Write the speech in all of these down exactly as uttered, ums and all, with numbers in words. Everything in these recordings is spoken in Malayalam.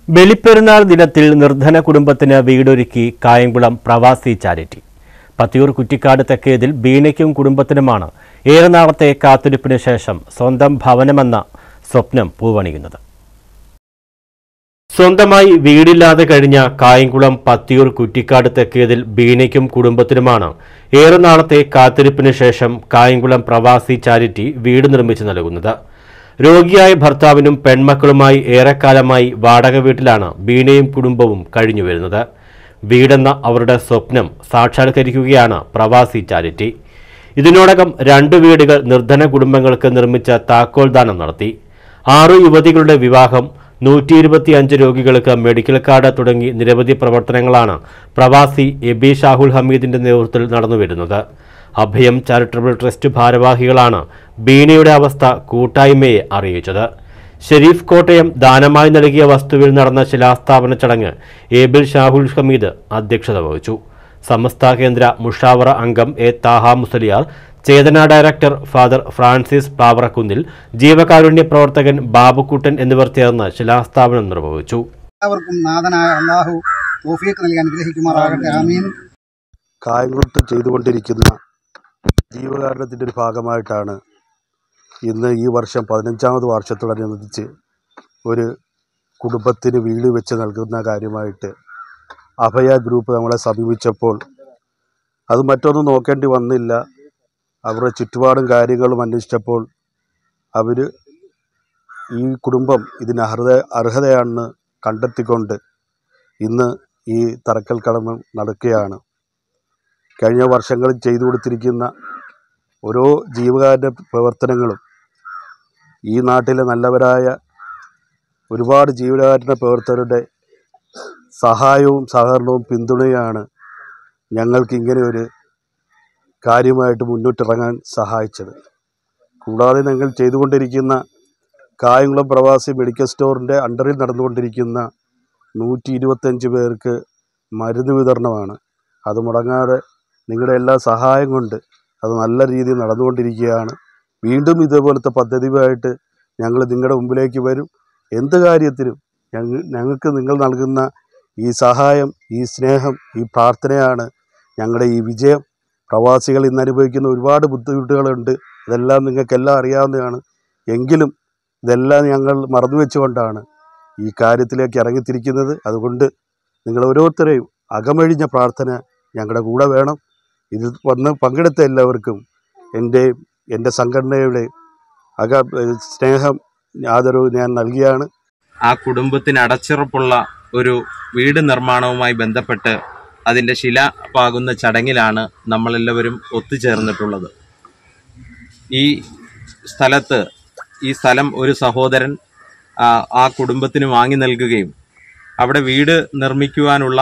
ബലിപ്പെരുന്നാൾ ദിനത്തിൽ നിർധന കുടുംബത്തിന് വീടൊരുക്കി കായംകുളം പ്രവാസി ചാരിറ്റി. പത്തിയൂർ കുറ്റിക്കാട് തെക്കേതിൽ ബീനയ്ക്കും കുടുംബത്തിനുമാണ് ഏറെ നാളത്തെ കാത്തിരിപ്പിന് ശേഷം സ്വന്തം ഭവനമെന്ന സ്വപ്നം പൂവണിയുന്നത്. സ്വന്തമായി വീടില്ലാതെ കഴിഞ്ഞ കായംകുളം പത്തിയൂർ കുറ്റിക്കാട് തെക്കേതിൽ ബീനയ്ക്കും കുടുംബത്തിനുമാണ് ഏറെ നാളത്തെ കാത്തിരിപ്പിന് ശേഷം കായംകുളം പ്രവാസി ചാരിറ്റി വീട് നിർമ്മിച്ചു നൽകുന്നത്. രോഗിയായ ഭർത്താവിനും പെൺമക്കളുമായി ഏറെക്കാലമായി വാടക വീട്ടിലാണ് ബീനയും കുടുംബവും കഴിഞ്ഞു വരുന്നത്. വീടെന്ന അവരുടെ സ്വപ്നം സാക്ഷാത്കരിക്കുകയാണ് പ്രവാസി ചാരിറ്റി. ഇതിനോടകം രണ്ട് വീടുകൾ നിർധന കുടുംബങ്ങൾക്ക് നിർമ്മിച്ച താക്കോൽദാനം നടത്തി. ആറു യുവതികളുടെ വിവാഹം, നൂറ്റി ഇരുപത്തിയഞ്ച് രോഗികൾക്ക് മെഡിക്കൽ കാർഡ് തുടങ്ങി നിരവധി പ്രവർത്തനങ്ങളാണ് പ്രവാസി എബി ഷാഹുൽ ഹമീദിന്റെ നേതൃത്വത്തിൽ നടന്നുവരുന്നത്. അഭയം ചാരിറ്റബിൾ ട്രസ്റ്റ് ഭാരവാഹികളാണ് ബീനയുടെ അവസ്ഥ കൂട്ടായ്മയെ അറിയിച്ചത്. ഷെരീഫ് കോട്ടയം ദാനമായി നൽകിയ വസ്തുവിൽ നടന്ന ശിലാസ്ഥാപന ചടങ്ങ് എബിൽ ഷാഹുൽ ഹമീദ് അധ്യക്ഷത വഹിച്ചു. സമസ്ത കേന്ദ്ര മുഷാവറ അംഗം A Thaha Musliyar, Chethana director father Francis Pavarakunnil, ജീവകാരുണ്യ പ്രവർത്തകൻ ബാബുക്കുട്ടൻ എന്നിവർ ചേർന്ന് ശിലാസ്ഥാപനം നിർവഹിച്ചു. എല്ലാവർക്കും നാഥനായ അല്ലാഹു തൗഫീഖ് നൽകി അനുഗ്രഹിക്കുമാറാകട്ടെ. ആമീൻ. കായംകുളത്ത് ചെയ്തുകൊണ്ടിരിക്കുന്ന ജീവകാരുണ്യത്തിൻ്റെ ഒരു ഭാഗമായിട്ടാണ് ഇന്ന് ഈ വർഷം പതിനഞ്ചാമത് വർഷത്തോടനുബന്ധിച്ച് ഒരു കുടുംബത്തിന് വീട് വെച്ച് നൽകുന്ന കാര്യമായിട്ട് അഭയ ഗ്രൂപ്പ് നമ്മളെ സമീപിച്ചപ്പോൾ അത് മറ്റൊന്നും നോക്കേണ്ടി വന്നില്ല. അവരുടെ ചുറ്റുപാടും കാര്യങ്ങളും അന്വേഷിച്ചപ്പോൾ അവർ ഈ കുടുംബം ഇതിന് അർഹത അർഹതയാണെന്ന് കണ്ടെത്തിക്കൊണ്ട് ഇന്ന് ഈ തറക്കൽ കടമ നടക്കുകയാണ്. കഴിഞ്ഞ വർഷങ്ങളിൽ ചെയ്തു കൊടുത്തിരിക്കുന്ന ഓരോ ജീവകാരുണ്യ പ്രവർത്തനങ്ങളും ഈ നാട്ടിലെ നല്ലവരായ ഒരുപാട് ജീവകാരുണ്യ പ്രവർത്തകരുടെ സഹായവും സഹകരണവും പിന്തുണയാണ് ഞങ്ങൾക്ക് ഇങ്ങനെ ഒരു കാര്യമായിട്ട് മുന്നോട്ടിറങ്ങാൻ സഹായിച്ചത്. കൂടാതെ ഞങ്ങൾ ചെയ്തുകൊണ്ടിരിക്കുന്ന കായംകുളം പ്രവാസി മെഡിക്കൽ സ്റ്റോറിൻ്റെ അണ്ടറിൽ നടന്നുകൊണ്ടിരിക്കുന്ന നൂറ്റി ഇരുപത്തഞ്ച് പേർക്ക് മരുന്ന് വിതരണമാണ്. അത് മുടങ്ങാതെ നിങ്ങളുടെ എല്ലാ സഹായം കൊണ്ട് അത് നല്ല രീതിയിൽ നടന്നുകൊണ്ടിരിക്കുകയാണ്. വീണ്ടും ഇതേപോലത്തെ പദ്ധതിയായിട്ട് ഞങ്ങൾ നിങ്ങളുടെ മുമ്പിലേക്ക് വരും. എന്ത് കാര്യത്തിനും ഞങ്ങൾ ഞങ്ങൾക്ക് നിങ്ങൾ നൽകുന്ന ഈ സഹായം, ഈ സ്നേഹം, ഈ പ്രാർത്ഥനയാണ് ഞങ്ങളുടെ ഈ വിജയം. പ്രവാസികൾ ഇന്ന് അനുഭവിക്കുന്ന ഒരുപാട് ബുദ്ധിമുട്ടുകളുണ്ട്. ഇതെല്ലാം നിങ്ങൾക്കെല്ലാം അറിയാവുന്നതാണ്. എങ്കിലും ഇതെല്ലാം ഞങ്ങൾ മറന്നു വെച്ചുകൊണ്ടാണ് ഈ കാര്യത്തിലേക്ക് ഇറങ്ങിത്തിരിക്കുന്നത്. അതുകൊണ്ട് നിങ്ങൾ ഓരോരുത്തരെയും അകമഴിഞ്ഞ പ്രാർത്ഥന ഞങ്ങളുടെ കൂടെ വേണം. ഇത് വന്ന് പങ്കെടുത്ത എല്ലാവർക്കും എൻ്റെ എൻ്റെ സംഘടനയുടെ അക സ്നേഹം, ആദരവ് ഞാൻ നൽകിയാണ്. ആ കുടുംബത്തിന് അടച്ചുറപ്പുള്ള ഒരു വീട് നിർമ്മാണവുമായി ബന്ധപ്പെട്ട് അതിൻ്റെ ശില പാകുന്ന ചടങ്ങിലാണ് നമ്മളെല്ലാവരും ഒത്തുചേർന്നിട്ടുള്ളത്. ഈ സ്ഥലത്ത് ഈ സ്ഥലം ഒരു സഹോദരൻ ആ കുടുംബത്തിന് വാങ്ങി നൽകുകയും അവിടെ വീട് നിർമ്മിക്കുവാനുള്ള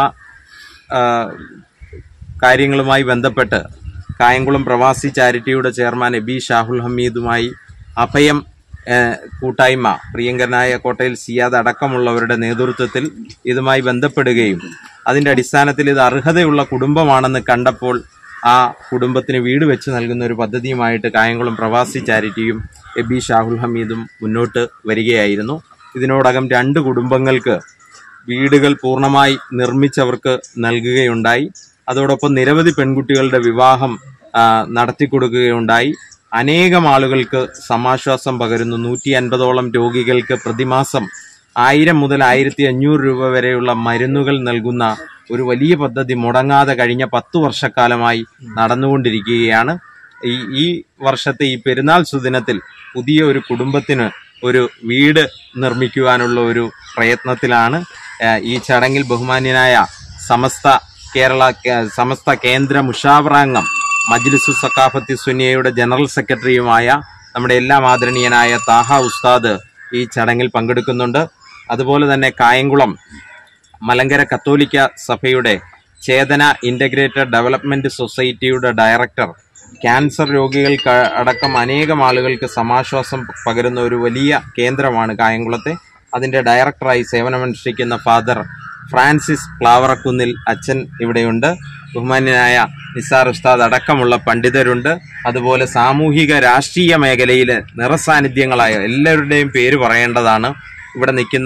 കാര്യങ്ങളുമായി ബന്ധപ്പെട്ട് കായംകുളം പ്രവാസി ചാരിറ്റിയുടെ ചെയർമാൻ എബി ഷാഹുൽ ഹമീദുമായി അഭയം കൂട്ടായ്മ, പ്രിയങ്കരനായ കോട്ടയിൽ സിയാദ് അടക്കമുള്ളവരുടെ നേതൃത്വത്തിൽ ഇതുമായി ബന്ധപ്പെടുകയും അതിൻ്റെ അടിസ്ഥാനത്തിൽ ഇത് അർഹതയുള്ള കുടുംബമാണെന്ന് കണ്ടപ്പോൾ ആ കുടുംബത്തിന് വീട് വെച്ച് നൽകുന്ന ഒരു പദ്ധതിയുമായിട്ട് കായംകുളം പ്രവാസി ചാരിറ്റിയും എബി ഷാഹുൽ ഹമീദും മുന്നോട്ട് വരികയായിരുന്നു. ഇതിനോടകം രണ്ട് കുടുംബങ്ങൾക്ക് വീടുകൾ പൂർണ്ണമായി നിർമ്മിച്ചവർക്ക് നൽകുകയുണ്ടായി. അതോടൊപ്പം നിരവധി പെൺകുട്ടികളുടെ വിവാഹം നടത്തിക്കൊടുക്കുകയുണ്ടായി. അനേകം ആളുകൾക്ക് സമാശ്വാസം പകരുന്നു. നൂറ്റി അൻപതോളം രോഗികൾക്ക് പ്രതിമാസം ആയിരം മുതൽ ആയിരത്തി അഞ്ഞൂറ് രൂപ വരെയുള്ള മരുന്നുകൾ നൽകുന്ന ഒരു വലിയ പദ്ധതി മുടങ്ങാതെ കഴിഞ്ഞ പത്തു വർഷക്കാലമായി നടന്നുകൊണ്ടിരിക്കുകയാണ്. ഈ ഈ വർഷത്തെ ഈ പെരുന്നാൾ സുദിനത്തിൽ പുതിയ ഒരു കുടുംബത്തിന് ഒരു വീട് നിർമ്മിക്കുവാനുള്ള ഒരു പ്രയത്നത്തിലാണ്. ഈ ചടങ്ങിൽ ബഹുമാന്യനായ സമസ്ത കേരള സമസ്ത കേന്ദ്ര മുഷാവറാംഗം മജ്ലിസു സഖാഫത്തി സുന്നിയയുടെ ജനറൽ സെക്രട്ടറിയുമായ നമ്മുടെ എല്ലാം ആദരണീയനായ താഹ ഉസ്താദ് ഈ ചടങ്ങിൽ പങ്കെടുക്കുന്നുണ്ട്. അതുപോലെ തന്നെ കായംകുളം മലങ്കര കത്തോലിക്ക സഭയുടെ ചേതന ഇൻ്റഗ്രേറ്റഡ് ഡെവലപ്മെൻറ്റ് സൊസൈറ്റിയുടെ ഡയറക്ടർ, ക്യാൻസർ രോഗികൾക്ക് അടക്കം അനേകം ആളുകൾക്ക് സമാശ്വാസം പകരുന്ന ഒരു വലിയ കേന്ദ്രമാണ് കായംകുളത്തെ. അതിൻ്റെ ഡയറക്ടറായി സേവനമനുഷ്ഠിക്കുന്ന ഫാദർ ഫ്രാൻസിസ് പ്ലാവറക്കുന്നിൽ അച്ഛൻ ഇവിടെയുണ്ട്. ബഹുമാന്യനായ നിസാർ ഉസ്താദ് അടക്കമുള്ള പണ്ഡിതരുണ്ട്. അതുപോലെ സാമൂഹിക രാഷ്ട്രീയ മേഖലയിലെ നിറസാന്നിധ്യങ്ങളായ എല്ലാവരുടെയും പേര് പറയേണ്ടതാണ് ഇവിടെ നിൽക്കുന്ന.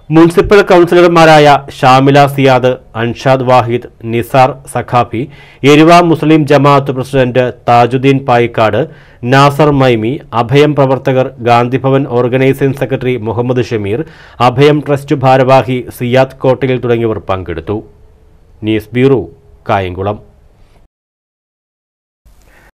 മുനിസിപ്പൽ കൗൺസിലർമാരായ ഷാമില സിയാദ്, അൻഷാദ് വാഹിദ്, നിസാർ സഖാഫി, എരുവ മുസ്ലിം ജമാഅത്ത് പ്രസിഡന്റ് താജുദ്ദീൻ പായിക്കാട്, നാസർ മൈമി, അഭയം പ്രവർത്തകർ Gandhibhavan organising secretary Muhammad Shameer, Abhayam trust ഭാരവാഹി സിയാദ് കോട്ടയിൽ തുടങ്ങിയവർ പങ്കെടുത്തു. News bureau, Kayamkulam.